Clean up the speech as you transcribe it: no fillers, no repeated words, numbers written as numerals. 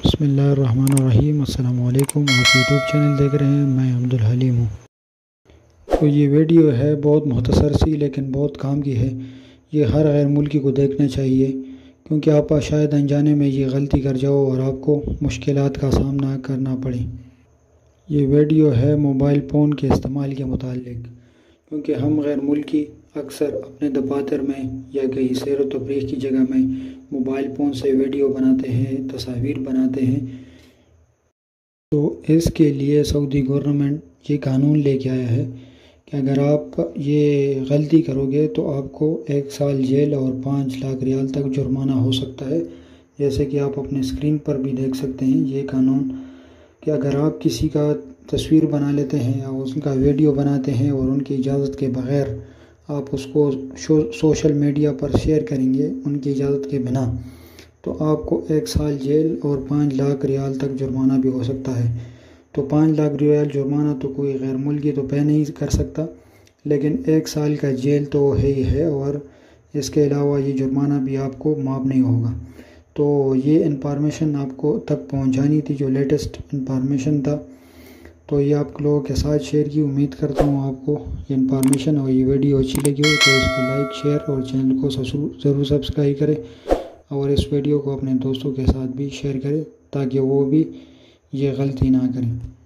بسم اللہ الرحمن الرحیم۔ السلام علیکم۔ آپ یوٹیوب چینل دیکھ رہے ہیں، میں عبدالحلیم ہوں۔ تو یہ ویڈیو ہے بہت مختصر سی لیکن بہت کام کی ہے۔ یہ ہر غیر ملکی کو دیکھنا چاہیے، کیونکہ آپ شاید انجانے میں یہ غلطی کر جاؤ اور آپ کو مشکلات کا سامنا کرنا پڑے۔ یہ ویڈیو ہے موبائل فون کے استعمال کے متعلق، کیونکہ ہم غیر ملکی اکثر اپنے دفاتر میں یا کہیں سیر و تفریح کی جگہ میں موبائل فون سے ویڈیو بناتے ہیں، تصاویر بناتے ہیں۔ تو اس کے لیے سعودی گورنمنٹ یہ قانون لے کے آیا ہے کہ اگر آپ یہ غلطی کرو گے تو آپ کو 1 سال جیل اور 5 لاکھ ریال تک جرمانہ ہو سکتا ہے۔ جیسے کہ آپ اپنے اسکرین پر بھی دیکھ سکتے ہیں یہ قانون، کہ اگر آپ کسی کا تصویر بنا لیتے ہیں یا اس کا ویڈیو بناتے ہیں اور ان کی اجازت کے بغیر آپ اس کو سوشل میڈیا پر شیئر کریں گے ان کی اجازت کے بنا، تو آپ کو 1 سال جیل اور 5 لاکھ ریال تک جرمانہ بھی ہو سکتا ہے۔ تو 5 لاکھ ریال جرمانہ تو کوئی غیر ملکی تو پے نہیں کر سکتا، لیکن 1 سال کا جیل تو ہے ہی ہے، اور اس کے علاوہ یہ جرمانہ بھی آپ کو معاف نہیں ہوگا۔ تو یہ انفارمیشن آپ کو تک پہنچانی تھی، جو لیٹسٹ انفارمیشن تھا، تو یہ آپ لوگوں کے ساتھ شیئر کی۔ امید کرتا ہوں آپ کو یہ انفارمیشن اور یہ ویڈیو اچھی لگی ہو، تو اس کو لائک، شیئر اور چینل کو ضرور سبسکرائب کریں، اور اس ویڈیو کو اپنے دوستوں کے ساتھ بھی شیئر کریں تاکہ وہ بھی یہ غلطی نہ کریں۔